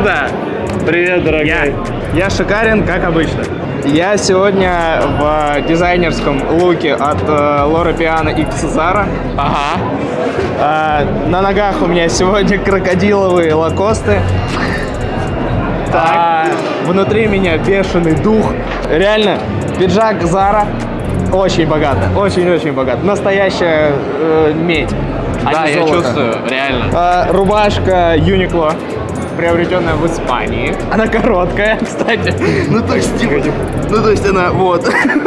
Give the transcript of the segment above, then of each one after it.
сюда. Привет, дорогой. Я шикарен, как обычно. Я сегодня в дизайнерском луке от Лора Пиано X Zara. Ага. На ногах у меня сегодня крокодиловые лакосты. Так, внутри меня бешеный дух. Реально, пиджак Zara. Очень богато, очень-очень богато. Настоящая медь. Да, я чувствую, реально. Рубашка Uniqlo, приобретенная в Испании. Она короткая, кстати. Ну то есть она вот.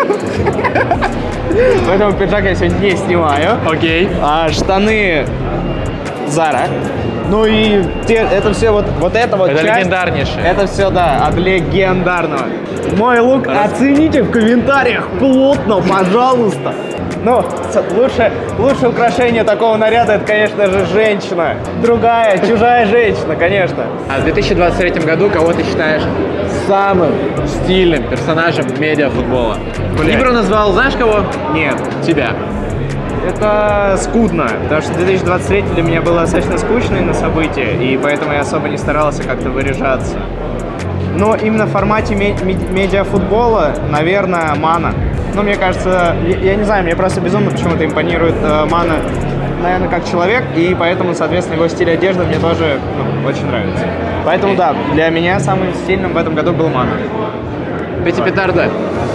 Поэтому пиджак я сегодня не снимаю. Окей. Штаны Zara. Ну и это все вот это вот. Это часть, легендарнейшее. Это все, да, от легендарного. Мой лук оцените в комментариях плотно, пожалуйста. Ну, лучшее украшение такого наряда, это, конечно же, женщина. Другая, чужая женщина, конечно. А в 2023 году кого ты считаешь самым стильным персонажем медиафутбола? Ибро назвал, знаешь кого? Нет. Тебя. Это скудно, потому что 2023 для меня было достаточно скучное на событие, и поэтому я особо не старался как-то выражаться. Но именно в формате медиафутбола, наверное, Мана. Ну, мне кажется, я не знаю, мне просто безумно почему-то импонирует Мана, наверное, как человек, и поэтому, соответственно, его стиль одежды мне тоже очень нравится. Поэтому, да, для меня самым стильным в этом году был Мана. Петя Петарда.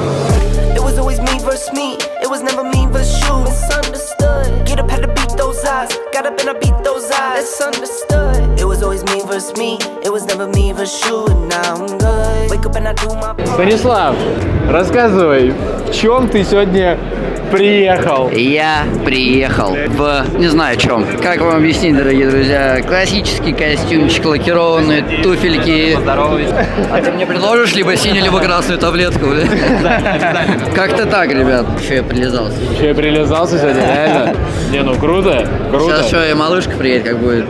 Станислав, рассказывай, в чем ты сегодня приехал? Я приехал в... не знаю чем. Как вам объяснить, дорогие друзья? Классический костюмчик, лакированные туфельки. А ты мне предложишь либо синюю, либо красную таблетку, бля? Как-то так, ребят. Еще я прилизался. Еще я прилизался сегодня, реально? Не, ну круто, круто. Сейчас что, и малышка приедет, как будет.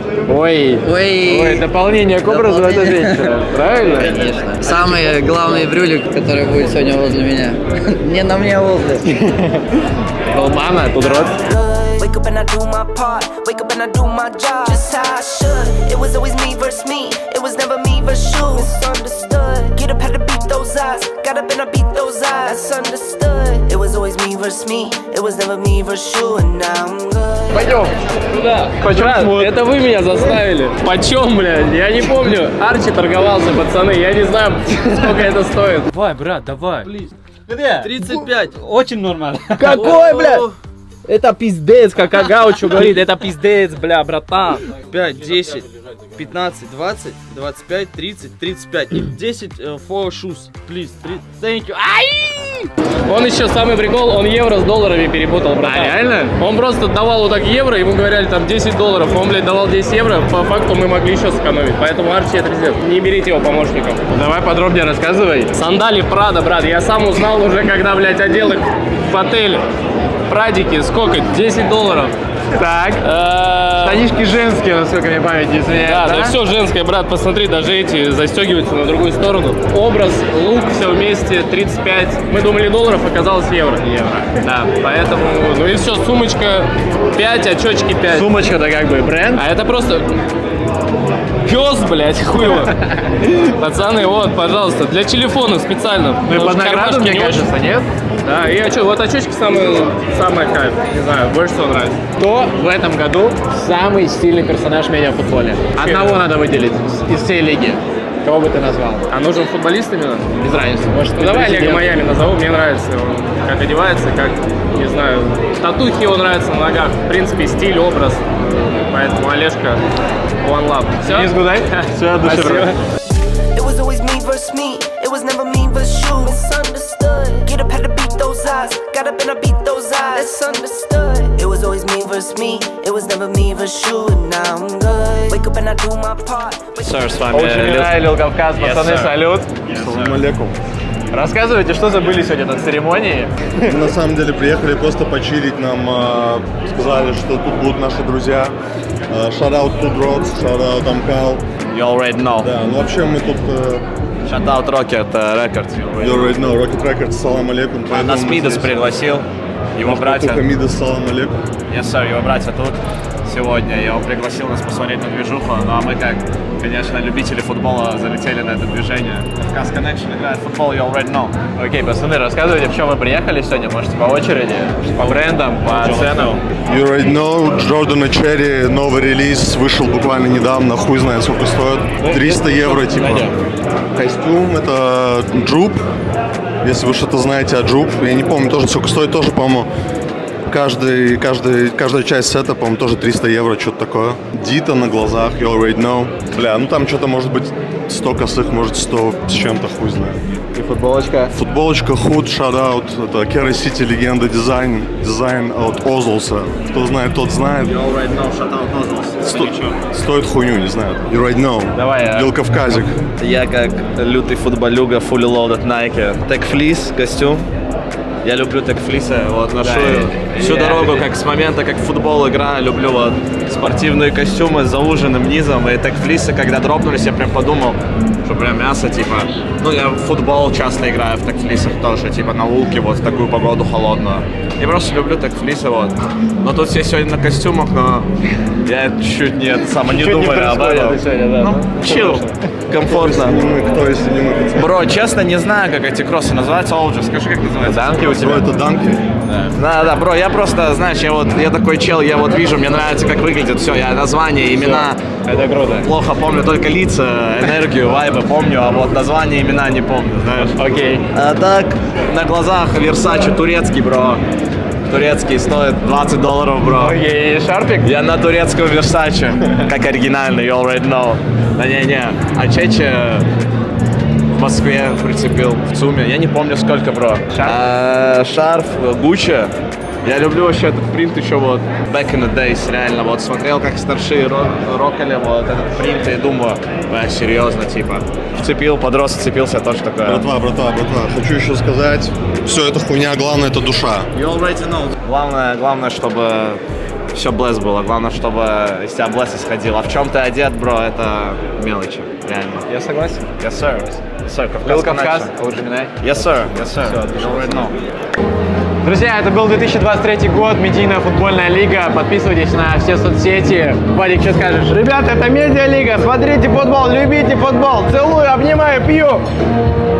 Ой, дополнение к образу этой женщины, правильно? Конечно. Самый главный брюлик, который будет сегодня возле меня. Не на мне возле. Мана, тут рот. Wake up and I do my part. Wake up and I do my job just how I should. It was always me versus me. It was never me versus you. Misunderstood. Get up, had to beat those odds. Got up and I beat those odds. That's understood. It was always me versus me. It was never me versus you. And now I'm good. Пойдем. Куда? Почем? Это вы меня заставили. Почем, блядь? Я не помню. Арчи торговался, пацаны. Я не знаю, сколько это стоит. Давай, брат, давай. Где? 35. Очень нормально. Какой, блядь? Это пиздец, как Агаучу говорит, это пиздец, бля, братан. 5, 10, 15, 20, 25, 30, 35. И 10 for shoes, please. Thank you. Ай! Он еще самый прикол, он евро с долларами перепутал, братан. А реально? Он просто давал вот так евро, ему говорили там 10 долларов, он, блядь, давал 10 евро, по факту мы могли еще сэкономить. Поэтому Арчи это пиздец. Не берите его помощником. Давай подробнее рассказывай. Сандали Прада, брат, я сам узнал уже, когда, блядь, одел их в отеле. Прадики, сколько? 10 долларов. Так. Штанишки женские, насколько мне память не изменяет. Да, все женское, брат, посмотри, даже эти застегиваются на другую сторону. Образ, лук, все вместе, 35. Мы думали долларов, оказалось евро. Да, поэтому, ну и все, сумочка 5, очечки 5. Сумочка-то как бы бренд. А это просто... Пес, блядь, хуево. Пацаны, вот, пожалуйста, для телефона специально. Ну и под награду, мне кажется, нет? Да, и вот очечки самый кайф, не знаю, больше всего нравится. Кто в этом году самый стильный персонаж в медиафутболе? Одного надо выделить из всей лиги. Кого бы ты назвал? А нужен футболист именно? Без разницы. Может, ну, давай Олега Майами назову, мне нравится он, как одевается, как, не знаю, татухи его нравятся на ногах. В принципе, стиль, образ. Поэтому Олежка, one love. Все? Не сгудай? Все, от души. It was always me versus me. It was never me versus you. Misunderstood. Get up, had to beat those odds. Got up and I beat those odds. That's understood. It was always me versus me. It was never me versus you. And now I'm good. Wake up and I do my part. Сэр, с вами Лил Кавказ, пацаны, салют. Салам алейкум. Рассказывайте, что забыли сегодня на церемонии? Мы на самом деле приехали просто почилить. Нам сказали, что тут будут наши друзья. Shout out to Drox, shout out Aмкал. You already know. Да, ну вообще мы тут... Shout out Rocket Records. You already know, Rocket Records, салам алейкум. Нас Мидас пригласил, его братья. Мидас, салам алейкум. Yes, sir, его братья тут сегодня. Я его пригласил нас посмотреть на движуху, ну а мы как конечно, любители футбола залетели на это движение. Кавказ Connection играет в футбол, you already know. Окей, пацаны, рассказывайте, в чем вы приехали сегодня, можете по очереди, по брендам, по ценам. You already know, Jordan Cherry, новый релиз, вышел буквально недавно, хуй знает сколько стоит. 300 евро, типа. Костюм, это Джуп, если вы что-то знаете о Джуп. Я не помню тоже, сколько стоит, тоже, по-моему, каждая часть сета, по-моему, тоже 300 евро, что-то такое. Дита на глазах, you already know. Бля, ну там что-то может быть 100 косых, может 100 с чем-то, хуй знает. И футболочка. Футболочка Худ, шараут, это Керри Сити, легенда дизайн от Озлса. Кто знает, тот знает. You already know, shout out Ozls. Стоит хуйню, не знаю. You already know. Давай. Лил Кавказик. Я как лютый футболюга, fully loaded Nike. Tech Fleece, костюм. Я люблю Tech Fleece, вот ношу всю дорогу, как с момента, как в футбол играю, люблю вот спортивные костюмы с зауженным низом. И Tech Fleece, когда дропнулись, я прям подумал, что прям мясо, типа. Ну, я в футбол часто играю в Tech Fleece тоже, типа на улке, вот в такую погоду холодную. Я просто люблю Tech Fleece, вот. Но тут все сегодня на костюмах, но я чуть не думали об этом. Ну, чил, комфортно. Кто, если не мы, пацаны? Бро, честно, не знаю, как эти кроссы называются. Олджи, скажи, как называется? Данки у тебя? Бро, это данки? Да, бро, я просто, знаешь, я такой чел, я вот вижу, мне нравится, как выглядит все, я название, имена. Это круто. Плохо помню только лица, энергию, вайбы помню, а вот название, имена не помню, знаешь. Окей. А так, на глазах Versace турецкий, бро. Турецкий стоит $20, бро. Окей, шарпик? Я на турецком Versace, как оригинальный, you already know. Да не-не, а Чече в Москве прицепил, в ЦУМе, я не помню сколько, бро. Шарф Gucci. Я люблю вообще этот принт еще вот back in the days, реально, вот смотрел, как старшие рокали вот этот принт и думаю, серьезно, типа, вцепил, подрос, вцепился, тоже такое. Братва, хочу еще сказать, все это хуйня, главное это душа. You already know. Главное, чтобы все bless было, главное, чтобы из тебя bless исходил. А в чем ты одет, бро, это мелочи, реально. Я согласен. Yes, sir. Yes, sir. Лил Кавказ, Connection. лучше меня. Yes, sir. Yes, sir. You already know. Друзья, это был 2023 год, медийная футбольная лига. Подписывайтесь на все соцсети. Вадик, что скажешь? Ребята, это медиалига. Смотрите футбол, любите футбол. Целую, обнимаю, пью.